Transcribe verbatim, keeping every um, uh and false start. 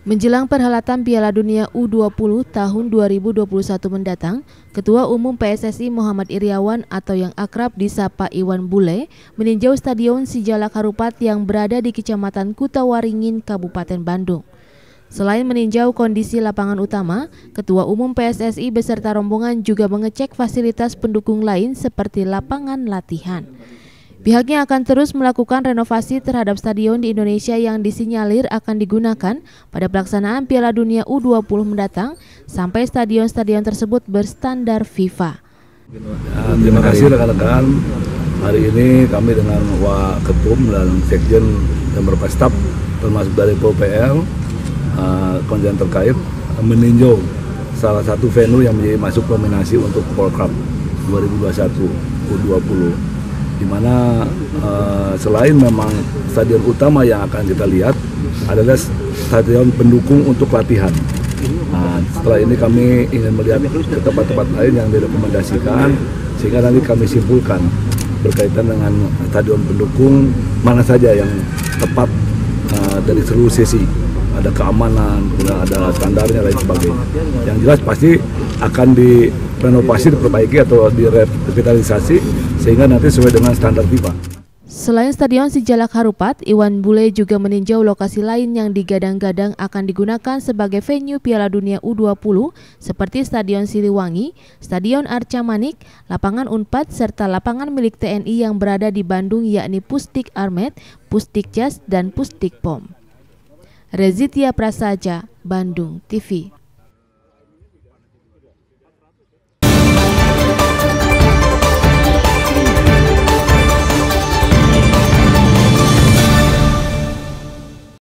Menjelang perhelatan Piala Dunia U dua puluh tahun dua ribu dua puluh satu mendatang, Ketua Umum P S S I Muhammad Iryawan atau yang akrab disapa Iwan Bule meninjau Stadion Sijalak Harupat yang berada di Kecamatan Kutawaringin, Kabupaten Bandung. Selain meninjau kondisi lapangan utama, Ketua Umum P S S I beserta rombongan juga mengecek fasilitas pendukung lain seperti lapangan latihan. Pihaknya akan terus melakukan renovasi terhadap stadion di Indonesia yang disinyalir akan digunakan pada pelaksanaan Piala Dunia U dua puluh mendatang sampai stadion-stadion tersebut berstandar FIFA. Terima kasih rekan-rekan. Hari ini kami dengan Wak Ketum dan Sekjen dan beberapa staf termasuk dari P U P R, uh, konjen terkait meninjau salah satu venue yang menjadi masuk nominasi untuk World Cup dua ribu dua puluh satu U dua puluh. Di mana uh, selain memang stadion utama yang akan kita lihat adalah stadion pendukung untuk latihan. Nah, setelah ini kami ingin melihat ke tempat-tempat lain yang direkomendasikan sehingga nanti kami simpulkan berkaitan dengan stadion pendukung mana saja yang tepat uh, dari seluruh sisi. Ada keamanan, ada standarnya dan lain sebagainya. Yang jelas pasti akan direnovasi, diperbaiki atau direvitalisasi sehingga nanti sesuai dengan standar FIFA. Selain Stadion Sijalak Harupat, Iwan Bule juga meninjau lokasi lain yang digadang-gadang akan digunakan sebagai venue Piala Dunia U dua puluh seperti Stadion Siliwangi, Stadion Arca Manik, lapangan Unpad serta lapangan milik T N I yang berada di Bandung yakni Pusdik Armet, Pusdik Jas dan Pusdik Pom. Rezitia Prasaja, Bandung T V.